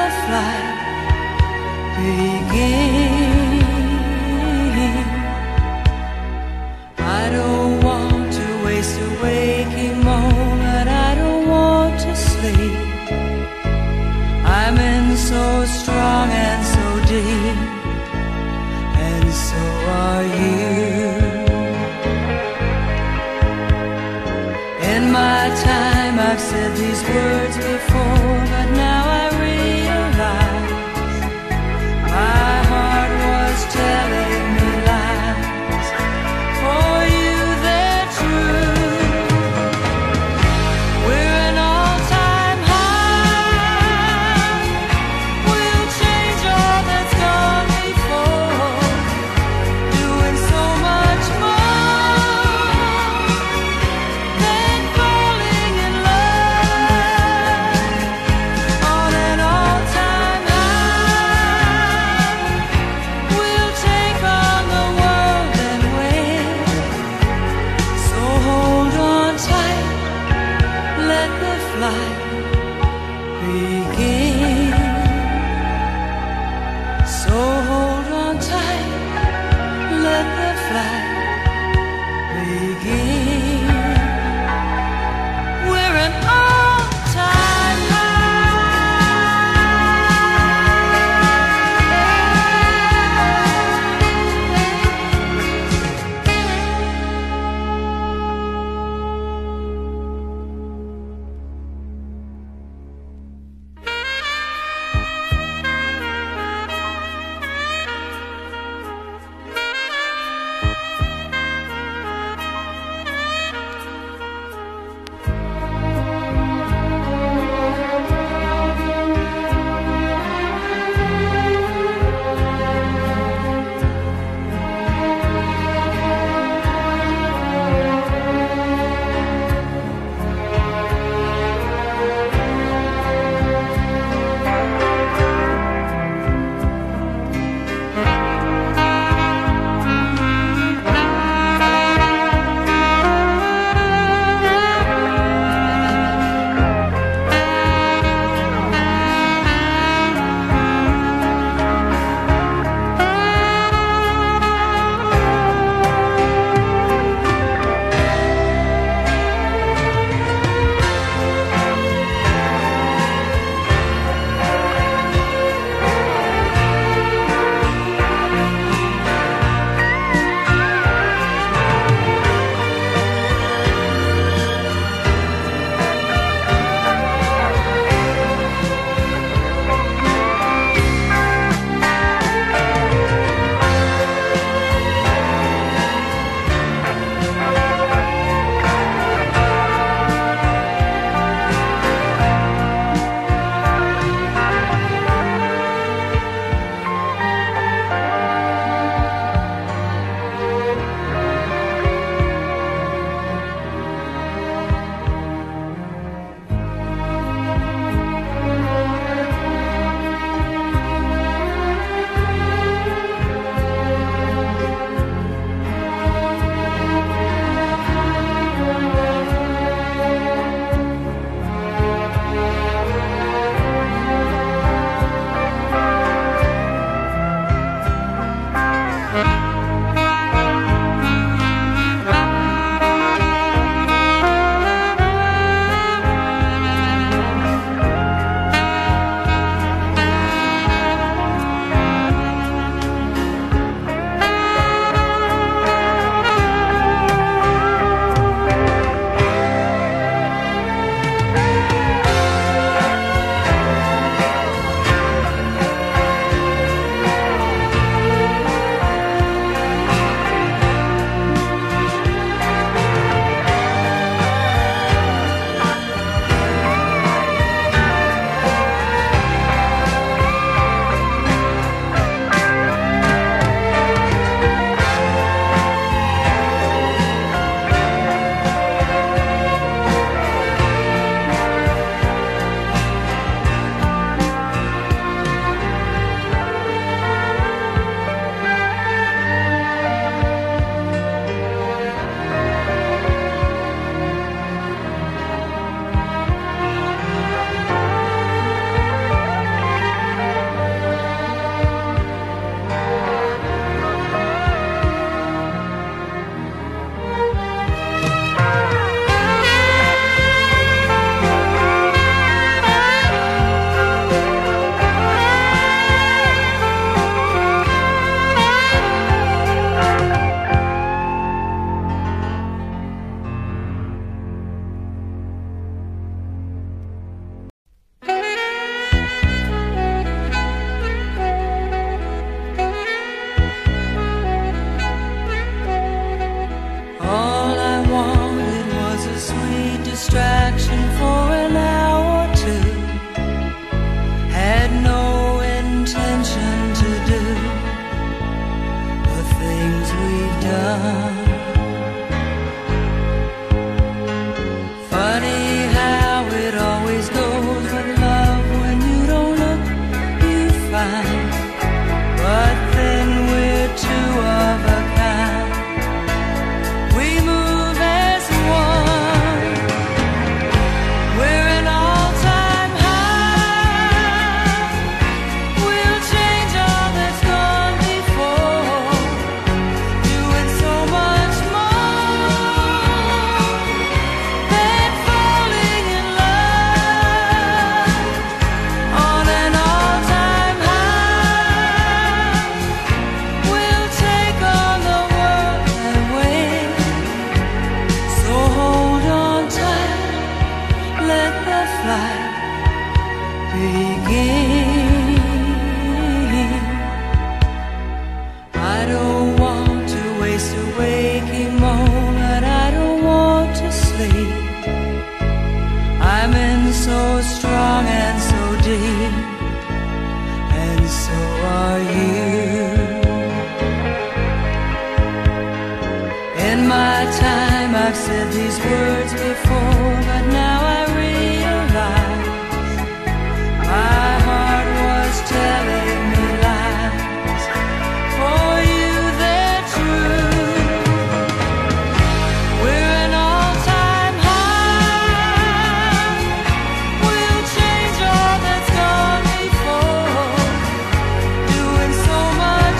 flight begin. I don't want to waste a waking moment. I don't want to sleep. I'm in so strong and so deep, and so are you. In my time I've said these words before, but now I realize my heart was telling me lies. For you they're true. We're an all-time high. We'll change all that's gone before, doing so much more than falling in love. time I've said these words before, but now I realize my heart was telling me lies. For you they're true. We're an all-time high. We'll change all that's gone before, doing so much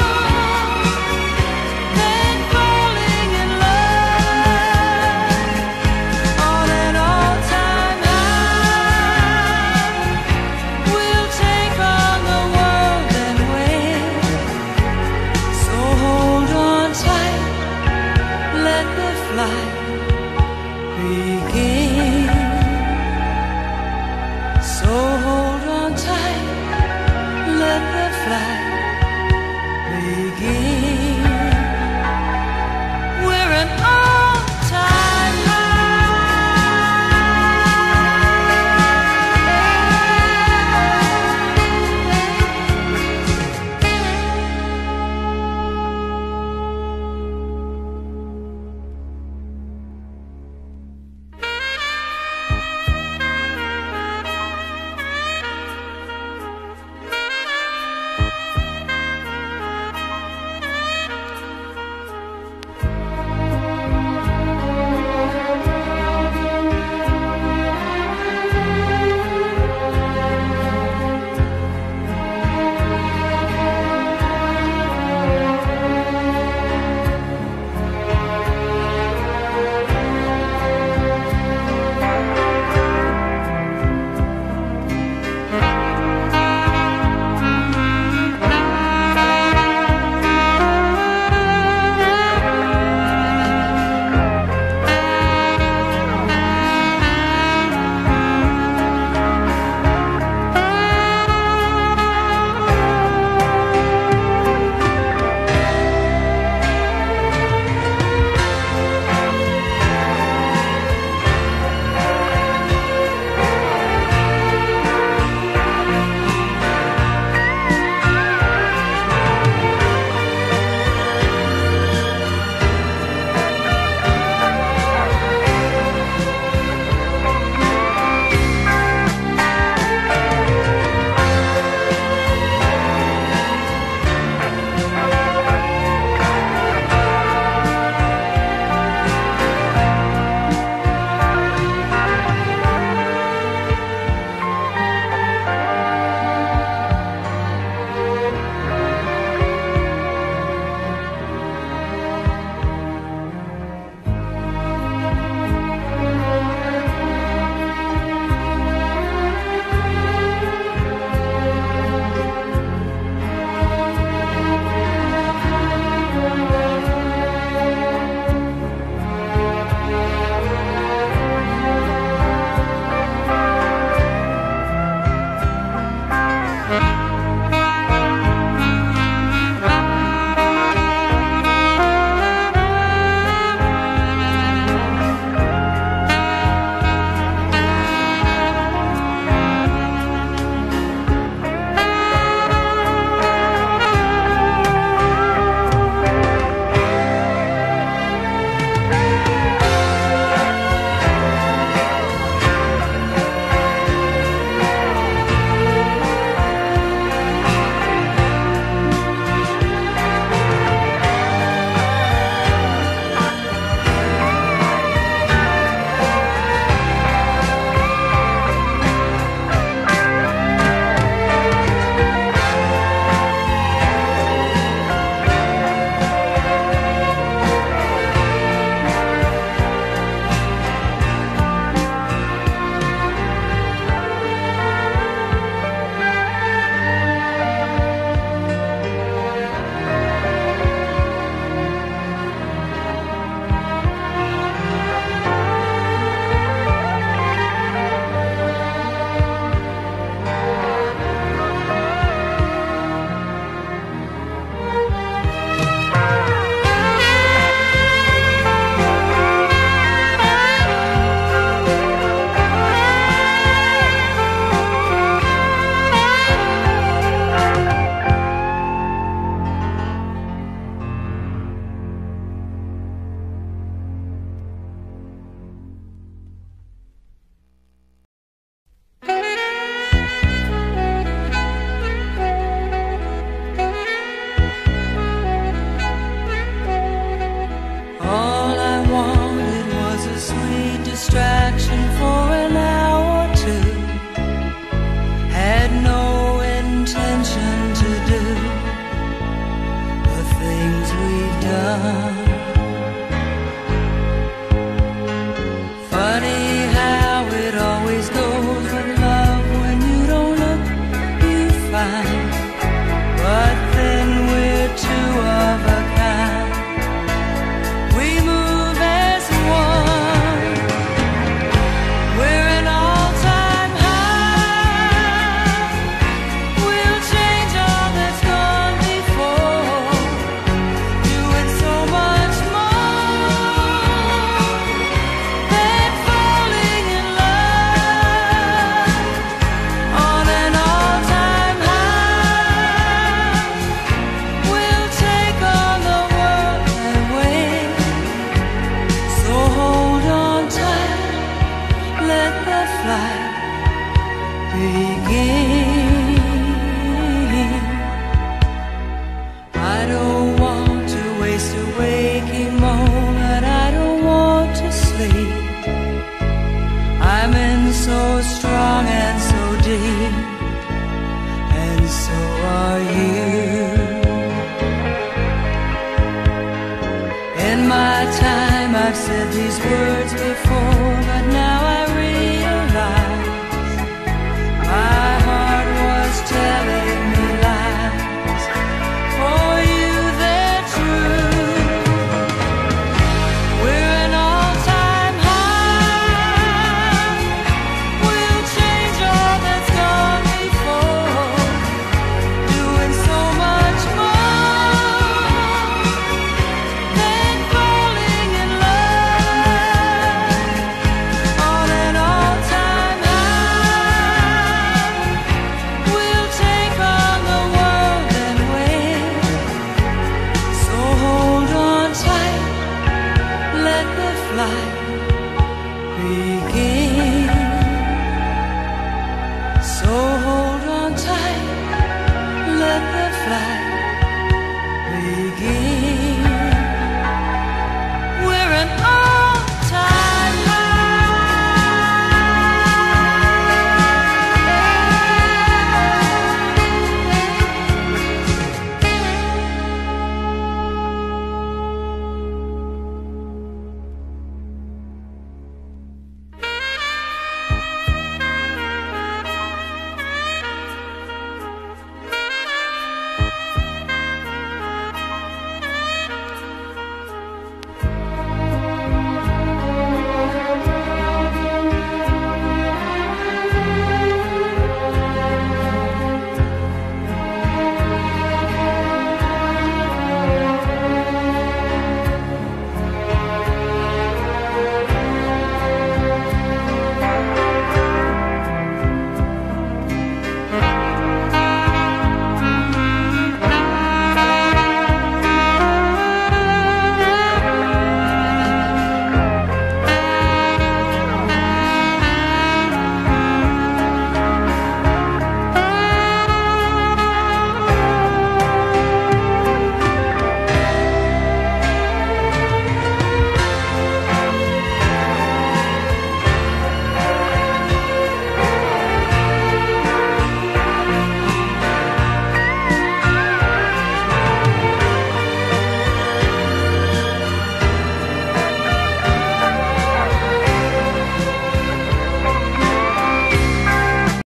more than falling in love. line, but then we're two of a kind. We move as one. We're an all-time high. We'll change all that's gone before, doing so much more than falling in love. On an all-time high, we'll take on the world and win. So hold on tight, let the flight begin. I don't want to waste a waking moment. I don't want to sleep. I'm in so strong and so deep, and so are you. In my time I've said these words before,